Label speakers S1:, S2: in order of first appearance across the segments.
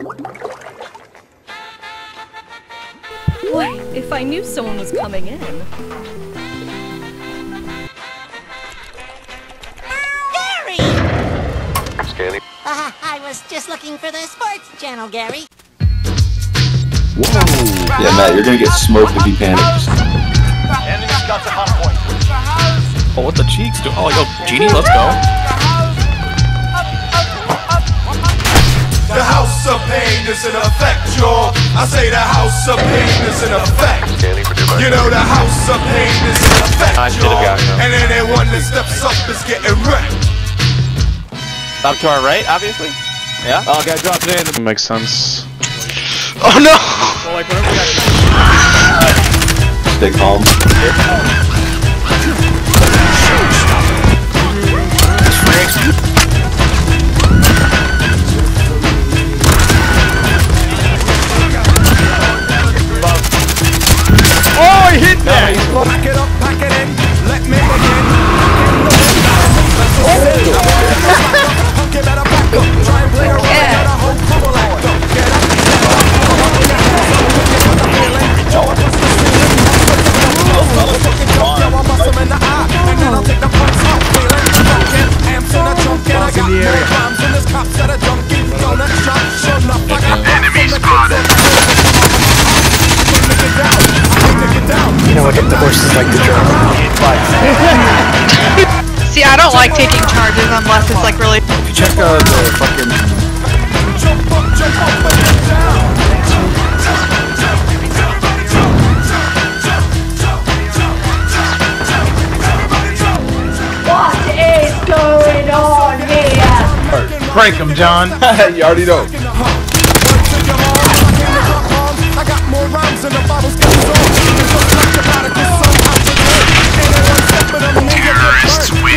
S1: Boy, if I knew someone was coming in.
S2: Gary!
S3: Scaly.
S2: I was just looking for the sports channel, Gary.
S4: Whoa! Yeah, Matt, you're gonna get smoked if you panic.
S3: Enemy's got the hot point.
S5: Oh, what the cheeks do? Oh, yo, Genie, let's go.
S6: The house of pain is in effect, y'all. I say the house of pain is in effect. You know the house of pain is in effect, y'all. And anyone that steps up is getting wrecked.
S5: Up to our right, obviously. Yeah.
S7: Oh, guy dropped in.
S8: Makes sense.
S5: Oh no!
S7: Well, like, whenever we got
S4: Stay calm.
S7: oh, he hit that!
S6: Pack it up, pack it in. Let me begin. Punk, you better back up. Try and play around. Let a whole bubble act up. Get up.
S3: Enemy spotted.
S9: You know what the horses like to drive.
S10: See, I don't like taking charges unless it's like really.
S7: If you check the fucking.
S6: Jump up and get down.
S11: What is going on here?
S7: Break him, John.
S4: You already know.
S6: I got more rhymes than the Bible's got songs. Terrorists win.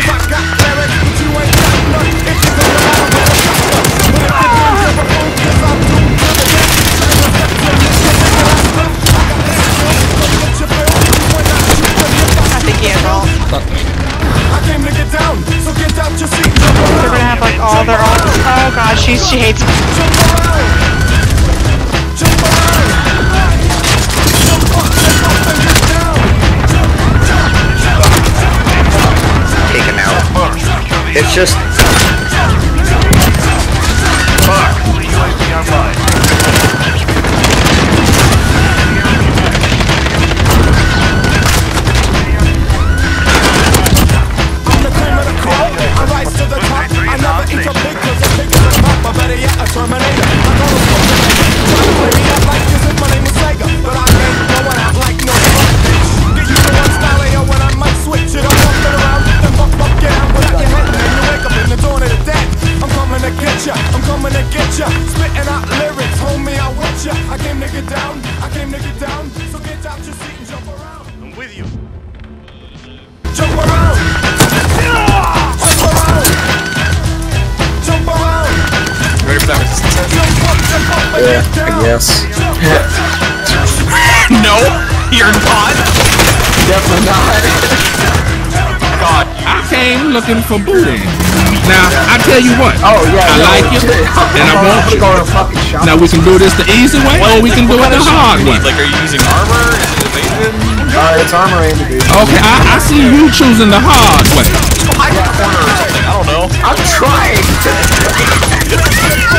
S10: I think he has all.
S6: I came to get down, so get out your seat.
S10: They're gonna have like all their own. Oh gosh, she hates me.
S6: Jump around. Jump around. Jump up and get down.
S9: Take him out. It's just.
S3: Mark, UAV online.
S6: I'm the cream of the crop. I rise to the top. I never eat a pig 'cause a pig is a cop. Or better yet, a Terminator. I go to fuck the nigga. Try to play me up like this if my name was Sega. But I ain't going out like no fuck bitch. Get used to one style AO when I might switch it. I'm walking around, then fuck, get out without your head. And then you wake up in the dawn of the dead. I'm coming to get ya. I'm coming to get ya. Spitting out lyrics, homie, I want ya. I came to get down. I came to get down. So get out your seat and jump around.
S3: I'm with you.
S6: Jump around! Jump around! Jump around!
S5: Ready for that resistance?
S6: Jump up and get down!
S9: Yes.
S5: No, you're not.
S9: Definitely not.
S5: God,
S7: I came looking for booty. Now, I tell you what.
S9: Oh yeah.
S7: I like you, and I want you.
S9: Go to a fucking shop.
S7: Now we can do this the easy way, or we can do it the hard way.
S5: like, are you using armor? Is it evasion?
S9: It's armor aimed at you.
S7: Okay, I see you choosing the hard way.
S5: High corner or something. I don't know.
S9: I'm trying.